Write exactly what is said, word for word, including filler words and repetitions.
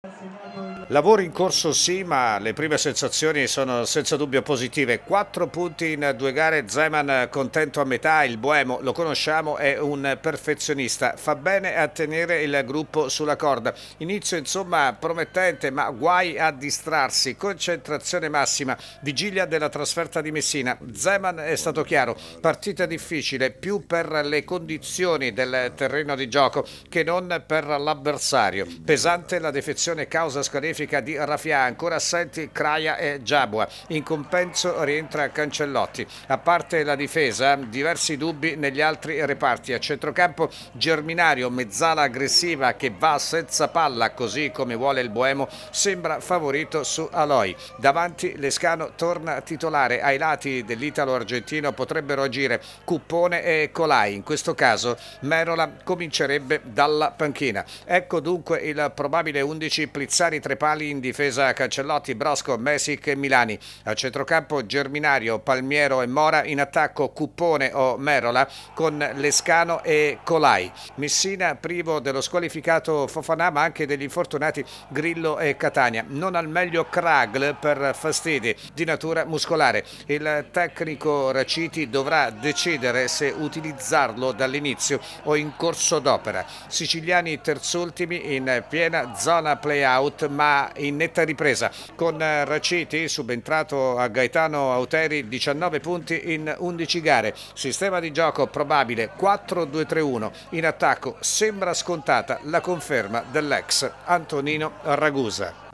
Lavoro in corso sì, ma le prime sensazioni sono senza dubbio positive. Quattro punti in due gare, Zeman contento a metà, il Boemo lo conosciamo, è un perfezionista, fa bene a tenere il gruppo sulla corda. Inizio insomma promettente, ma guai a distrarsi, concentrazione massima, vigilia della trasferta di Messina. Zeman è stato chiaro, partita difficile più per le condizioni del terreno di gioco che non per l'avversario. Pesante la defezione causa scarifica di Rafia, ancora assenti Kraia e Giabua. In compenso rientra Cancellotti. A parte la difesa, diversi dubbi negli altri reparti. A centrocampo Germinario, mezzala aggressiva che va senza palla, così come vuole il Boemo, sembra favorito su Aloi. Davanti Lescano torna titolare. Ai lati dell'italo-argentino potrebbero agire Cuppone e Colai. In questo caso Merola comincerebbe dalla panchina. Ecco dunque il probabile undici: Plizzari, tre pali in difesa, Cancellotti, Brosco, Mesic e Milani. A centrocampo Germinario, Palmiero e Mora. In attacco Cuppone o Merola con Lescano e Colai. Messina privo dello squalificato Fofanà, ma anche degli infortunati Grillo e Catania. Non al meglio Kragl per fastidi di natura muscolare. Il tecnico Raciti dovrà decidere se utilizzarlo dall'inizio o in corso d'opera. Siciliani terzultimi in piena zona play-out, ma in netta ripresa, con Raciti subentrato a Gaetano Auteri, diciannove punti in undici gare. Sistema di gioco probabile quattro due tre uno. In attacco sembra scontata la conferma dell'ex Antonino Ragusa.